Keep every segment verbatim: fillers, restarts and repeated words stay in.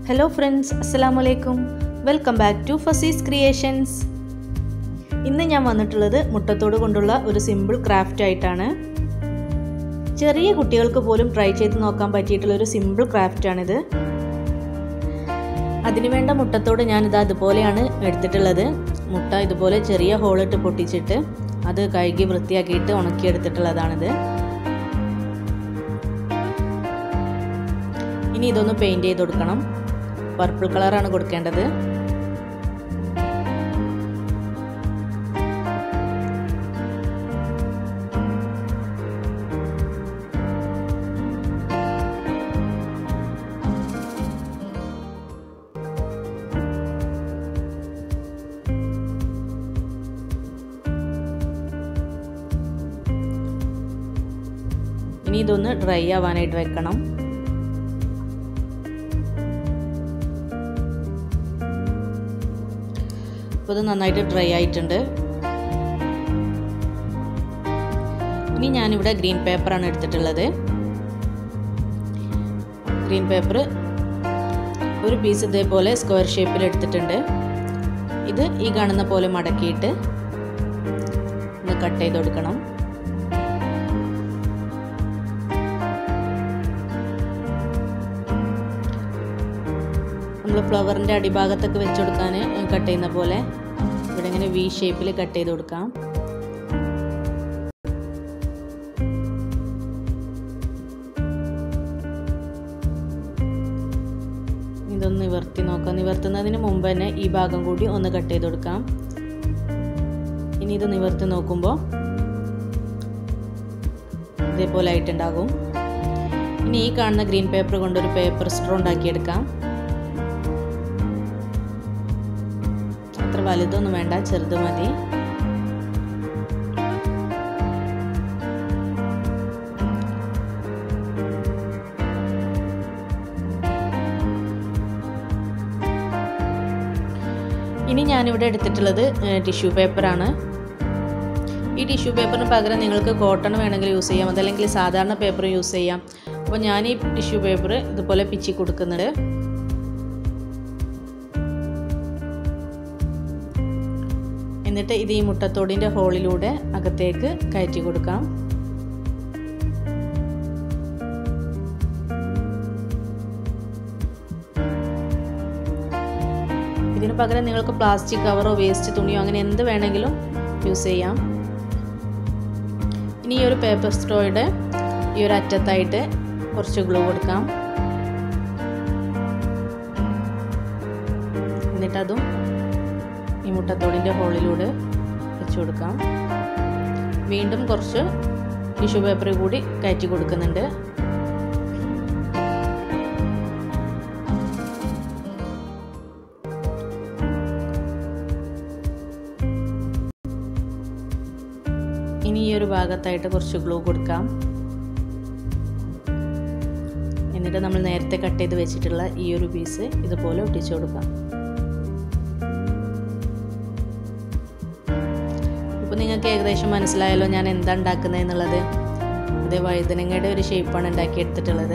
Hello friends, Assalamu alaikum. Welcome back to Fuzzy's Creations. ഇന്ന് ഞാൻ വന്നിട്ടുള്ളത് മുട്ടത്തോട് കൊണ്ടുള്ള ഒരു സിമ്പിൾ ക്രാഫ്റ്റ് ആയിട്ടാണ്. ചെറിയ കുട്ടികൾക്ക് പോലും ട്രൈ ചെയ്ത് നോക്കാൻ പറ്റിയിട്ടുള്ള ഒരു സിമ്പിൾ ക്രാഫ്റ്റ് ആണിത്. അതിനുവേണ്ട മുട്ടത്തോട് ഞാൻ ഇത് അതുപോലെയാണ് എടുത്തിട്ടുള്ളത്. മുട്ട ഇതുപോലെ ചെറിയ ഹോളിട്ട് പൊട്ടിച്ചിട്ട് അത് കഴുകി വൃത്തിയാക്കിയിട്ട് ഉണക്കി എടുത്തിട്ടുള്ളതാണിത്. ഇനി ഇതൊന്ന് പെയിന്റ് ചെയ്ത് കൊടുക്കണം. പർപ്പിൾ കളറാണ് കൊടുക്കേണ്ടത്. ഇനി ഇതൊന്ന് ഡ്രൈ ആവാനായിട്ട് വെക്കണം. അപ്പോൾ ഇത് നന്നായിട്ട് ഡ്രൈ ആയിട്ടുണ്ട്. ഇനി ഞാനിവിടെ ഗ്രീൻ പേപ്പറാണ് എടുത്തിട്ടുള്ളത്. ഗ്രീൻ പേപ്പർ ഒരു പീസ് ഇതേപോലെ സ്ക്വയർ ഷേപ്പിൽ എടുത്തിട്ടുണ്ട്. ഇത് ഈ കാണുന്ന പോലെ മടക്കിയിട്ട് ഒന്ന് കട്ട് ചെയ്ത് കൊടുക്കണം. നമ്മൾ ഫ്ലവറിൻ്റെ അടിഭാഗത്തൊക്കെ വെച്ച് കൊടുക്കാൻ കട്ട് ചെയ്യുന്ന പോലെ ഇവിടെ ഇങ്ങനെ വി ഷേപ്പിൽ കട്ട് ചെയ്ത് കൊടുക്കാം. ഇതൊന്ന് നിവർത്തി നോക്കാം. നിവർത്തുന്നതിന് മുമ്പ് തന്നെ ഈ ഭാഗം കൂടി ഒന്ന് കട്ട് ചെയ്ത് കൊടുക്കാം. ഇനി ഇത് നിവർത്തി നോക്കുമ്പോൾ ഇതേപോലെ ആയിട്ടുണ്ടാകും. ഇനി ഈ കാണുന്ന ഗ്രീൻ പേപ്പർ കൊണ്ടൊരു പേപ്പർ സ്ട്രോ ഉണ്ടാക്കിയെടുക്കാം. അത്ര വലുതൊന്നും വേണ്ട, ചെറുത് മതി. ഇനി ഞാനിവിടെ എടുത്തിട്ടുള്ളത് ടിഷ്യൂ പേപ്പറാണ്. ഈ ടിഷ്യൂ പേപ്പറിന് പകരം നിങ്ങൾക്ക് കോട്ടൺ വേണമെങ്കിൽ യൂസ് ചെയ്യാം, അതല്ലെങ്കിൽ സാധാരണ പേപ്പർ യൂസ് ചെയ്യാം. അപ്പോൾ ഞാൻ ഈ ടിഷ്യൂ പേപ്പർ ഇതുപോലെ പിച്ചി കൊടുക്കുന്നുണ്ട്. എന്നിട്ട് ഇത് ഈ മുട്ടത്തോടിൻ്റെ ഹോളിലൂടെ അകത്തേക്ക് കയറ്റി കൊടുക്കാം. ഇതിന് പകരം നിങ്ങൾക്ക് പ്ലാസ്റ്റിക് കവറോ വേസ്റ്റ് തുണിയോ അങ്ങനെ എന്ത് വേണമെങ്കിലും യൂസ് ചെയ്യാം. ഇനി ഈ ഒരു പേപ്പർ സ്ട്രോയുടെ ഈ ഒരു അറ്റത്തായിട്ട് കുറച്ച് ഗ്ലൂ കൊടുക്കാം. എന്നിട്ടതും ഈ മുട്ടത്തോടിൻ്റെ ഹോളിലൂടെ വെച്ച് കൊടുക്കാം. വീണ്ടും കുറച്ച് ടിഷ്യൂ പേപ്പർ കൂടി കയറ്റി കൊടുക്കുന്നുണ്ട്. ഇനി ഈ ഒരു ഭാഗത്തായിട്ട് കുറച്ച് ഗ്ലൂ കൊടുക്കാം. എന്നിട്ട് നമ്മൾ നേരത്തെ കട്ട് ചെയ്ത് വെച്ചിട്ടുള്ള ഈ ഒരു പീസ് ഇതുപോലെ ഒട്ടിച്ചു കൊടുക്കാം. അപ്പോൾ നിങ്ങൾക്ക് ഏകദേശം മനസ്സിലായല്ലോ ഞാൻ എന്താ ഉണ്ടാക്കുന്നത് എന്നുള്ളത്. അത് വഴുതനങ്ങയുടെ ഒരു ഷേപ്പാണ് ഉണ്ടാക്കിയെടുത്തിട്ടുള്ളത്.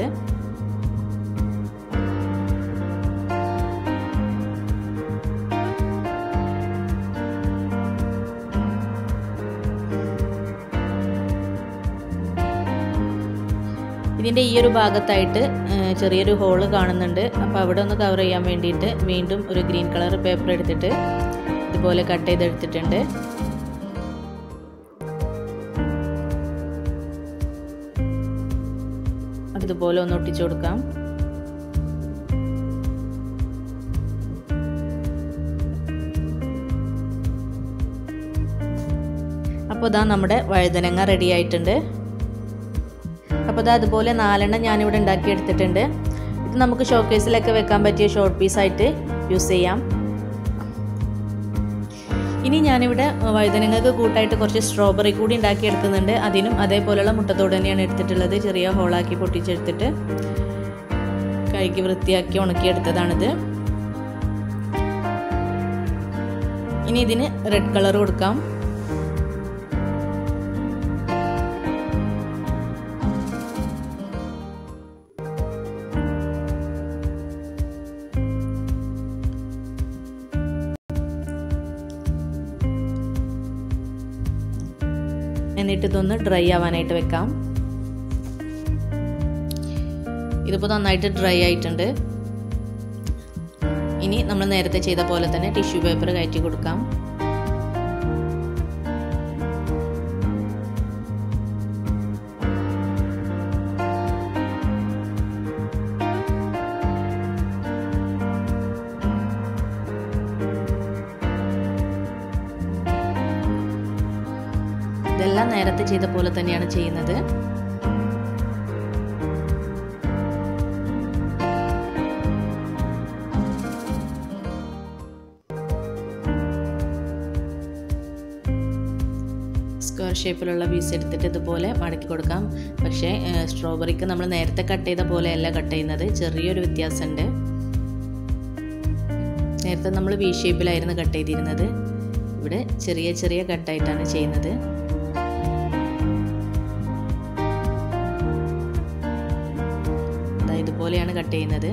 ഇതിൻ്റെ ഈ ഒരു ഭാഗത്തായിട്ട് ചെറിയൊരു ഹോള് കാണുന്നുണ്ട്. അപ്പോൾ അവിടെ ഒന്ന് കവർ ചെയ്യാൻ വേണ്ടിയിട്ട് വീണ്ടും ഒരു ഗ്രീൻ കളർ പേപ്പർ എടുത്തിട്ട് ഇതുപോലെ കട്ട് ചെയ്തെടുത്തിട്ടുണ്ട്. ഇതുപോലെ ഒന്ന് ഒട്ടിച്ചു കൊടുക്കാം. അപ്പോൾ ഇതാ നമ്മുടെ വഴുതനങ്ങ റെഡി ആയിട്ടുണ്ട്. അപ്പോൾ ഇതാ അതുപോലെ നാലെണ്ണം ഞാനിവിടെ ഉണ്ടാക്കിയെടുത്തിട്ടുണ്ട്. ഇത് നമുക്ക് ഷോക്കേസിലൊക്കെ വെക്കാൻ പറ്റിയ ഷോർട്ട് പീസായിട്ട് യൂസ് ചെയ്യാം. ഇനി ഞാനിവിടെ വഴുതനങ്ങൾക്ക് കൂട്ടായിട്ട് കുറച്ച് സ്ട്രോബെറി കൂടി ഉണ്ടാക്കിയെടുക്കുന്നുണ്ട്. അതിനും അതേപോലെയുള്ള മുട്ടത്തോട് തന്നെയാണ് എടുത്തിട്ടുള്ളത്. ചെറിയ ഹോളാക്കി പൊട്ടിച്ചെടുത്തിട്ട് കഴുകി വൃത്തിയാക്കി ഉണക്കിയെടുത്തതാണിത്. ഇനി ഇതിന് റെഡ് കളർ കൊടുക്കാം. എന്നിട്ട് ഇതൊന്ന് ഡ്രൈ ആവാനായിട്ട് വെക്കാം. ഇതിപ്പോൾ നന്നായിട്ട് ഡ്രൈ ആയിട്ടുണ്ട്. ഇനി നമ്മൾ നേരത്തെ ചെയ്ത പോലെ തന്നെ ടിഷ്യൂ പേപ്പർ കയറ്റി കൊടുക്കാം. ഇതെല്ലാം നേരത്തെ ചെയ്ത പോലെ തന്നെയാണ് ചെയ്യുന്നത്. സ്ക്വയർ ഷേപ്പിലുള്ള പീസ് എടുത്തിട്ട് ഇതുപോലെ മടക്കി കൊടുക്കാം. പക്ഷേ സ്ട്രോബെറിക്ക് നമ്മൾ നേരത്തെ കട്ട് ചെയ്ത പോലെയല്ല കട്ട് ചെയ്യുന്നത്, ചെറിയൊരു വ്യത്യാസമുണ്ട്. നേരത്തെ നമ്മൾ വി ഷേപ്പിലായിരുന്നു കട്ട് ചെയ്തിരുന്നത്, ഇവിടെ ചെറിയ ചെറിയ കട്ടായിട്ടാണ് ചെയ്യുന്നത്. ഇതുപോലെയാണ് കട്ട് ചെയ്യുന്നത്.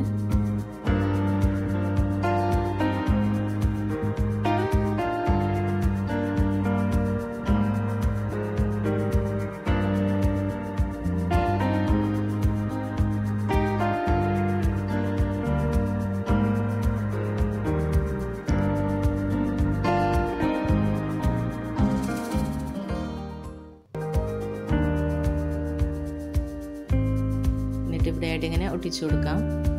ഇവിടെ ആയിട്ട് ഇങ്ങനെ ഒട്ടിച്ചു കൊടുക്കാം.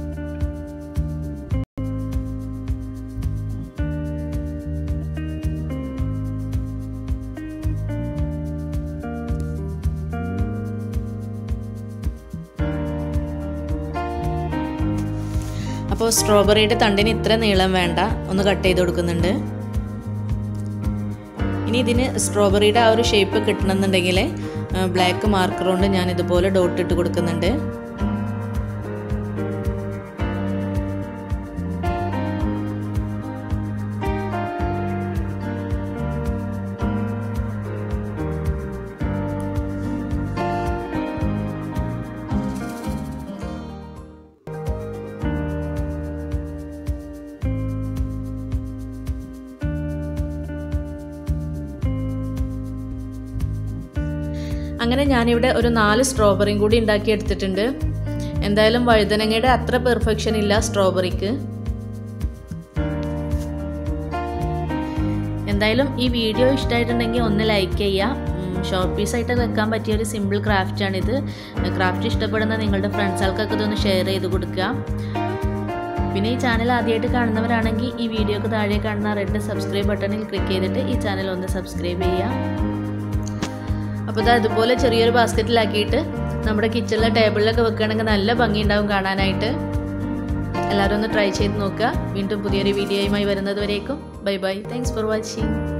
അപ്പോൾ സ്ട്രോബെറിയുടെ തണ്ടിന് ഇത്ര നീളം വേണ്ട, ഒന്ന് കട്ട് ചെയ്ത് കൊടുക്കുന്നുണ്ട്. ഇനി ഇതിന് സ്ട്രോബെറിയുടെ ആ ഒരു ഷേപ്പ് കിട്ടണമെന്നുണ്ടെങ്കിൽ ബ്ലാക്ക് മാർക്കർ കൊണ്ട് ഞാൻ ഇതുപോലെ ഡോട്ട് ഇട്ട് കൊടുക്കുന്നുണ്ട്. അങ്ങനെ ഞാനിവിടെ ഒരു നാല് സ്ട്രോബെറിയും കൂടി ഉണ്ടാക്കി എടുത്തിട്ടുണ്ട്. എന്തായാലും വഴുതനങ്ങയുടെ അത്ര പെർഫെക്ഷൻ ഇല്ല സ്ട്രോബെറിക്ക്. എന്തായാലും ഈ വീഡിയോ ഇഷ്ടമായിട്ടുണ്ടെങ്കിൽ ഒന്ന് ലൈക്ക് ചെയ്യുക. ഷോർട്ട് പീസായിട്ട് വെക്കാൻ പറ്റിയ ഒരു സിമ്പിൾ ക്രാഫ്റ്റാണിത്. ക്രാഫ്റ്റ് ഇഷ്ടപ്പെടുന്ന നിങ്ങളുടെ ഫ്രണ്ട്സുകൾക്കൊക്കെ ഇതൊന്ന് ഷെയർ ചെയ്ത് കൊടുക്കുക. പിന്നെ ഈ ചാനൽ ആദ്യമായിട്ട് കാണുന്നവരാണെങ്കിൽ ഈ വീഡിയോക്ക് താഴെ കാണുന്ന റെഡ് സബ്സ്ക്രൈബ് ബട്ടണിൽ ക്ലിക്ക് ചെയ്തിട്ട് ഈ ചാനൽ ഒന്ന് സബ്സ്ക്രൈബ് ചെയ്യുക. അപ്പോൾ ഇത് അതുപോലെ ചെറിയൊരു ബാസ്ക്കറ്റിലാക്കിയിട്ട് നമ്മുടെ കിച്ചണിലെ ടേബിളിലൊക്കെ വെക്കുകയാണെങ്കിൽ നല്ല ഭംഗി ഉണ്ടാവും കാണാനായിട്ട്. എല്ലാവരും ഒന്ന് ട്രൈ ചെയ്ത് നോക്കുക. വീണ്ടും പുതിയൊരു വീഡിയോയുമായി വരുന്നത് വരേക്കും bye bye. Thanks for watching.